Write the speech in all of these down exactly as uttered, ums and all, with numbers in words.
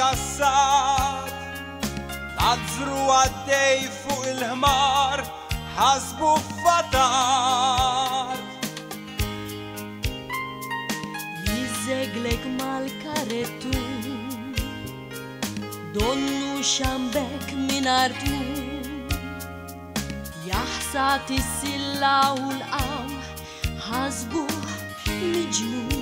sassat Lazzru għaddej fuq il-ħmar ħasbu fatat Jizzeglek mal-karettu Donnu xambek min artu Jaħsat is-silla u l-qam ħasbuh miġnun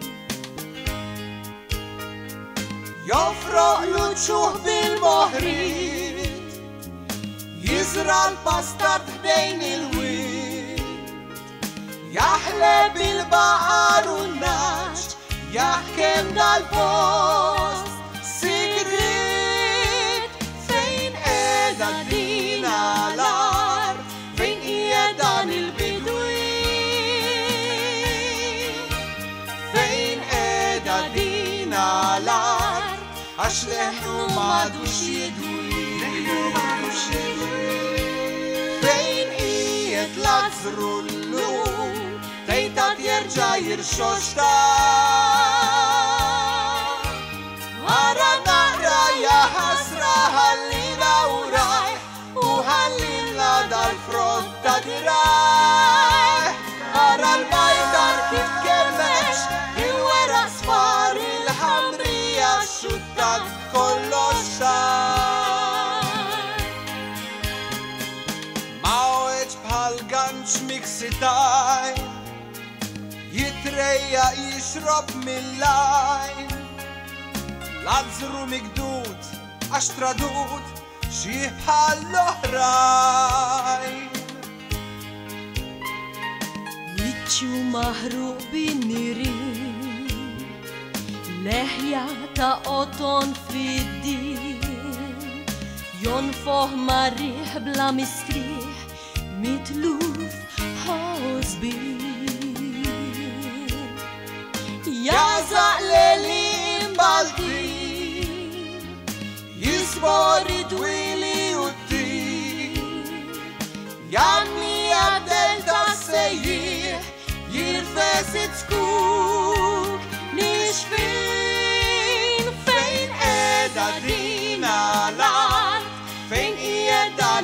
Jofroq l-ċuħ bil-moħrit Jizra l-pastat bejn il-wit Jaħleb il-baqar u n-naċ Jaħkem dal-post Sigrit Fejn edha dina l-ar Fejn ija dan il-bidwit Fejn edha dina l-ar Għax leħnu madux jidwi Fejn ijet Lazzru l-lum Tejtat jerġa jirxoxta Ara naqra ja ħasra ħallina u raj U ħallina dal-front ta' diraj Ara l-bajdar kif kemmex Il-wera sfar il-ħamrija xuttat kollox xar Maweġ bħal ganċ miksitaj Jitrejja jixrob mill-lajn Lazzru migdud, għax tradud Xih bħal l-oħrajn Wiċċu maħruq bin-nirien Leħja ta' qoton fid-dien Jonfoħ marriħ bla mistriħ Mitluf ħosbin Jazaq leli imbaldin Jisbori twili u t-tin Janni għaddel ta' sejjieħ Jirfes it-skuk Nixfin fejn edha dina l-art Fejn ija dan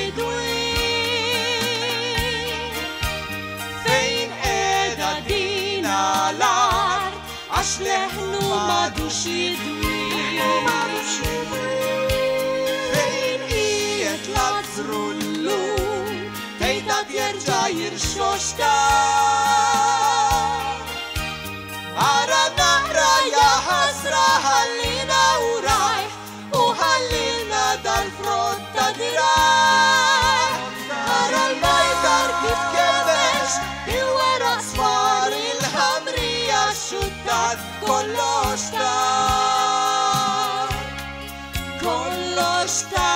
il-bidwin Fejn edha dina l-art Għax leħnu madux jidwin Fejn ijet Lazzru l-lum Tejtat jerġa jirxoxta Ara naqra ja ħasra ħallina u rajħ U ħallina dal-front ta' diraj Ara l-bajdar kif kemmex Il-wera sfar il-ħamrija xuttat kollox ta' Kollox ta'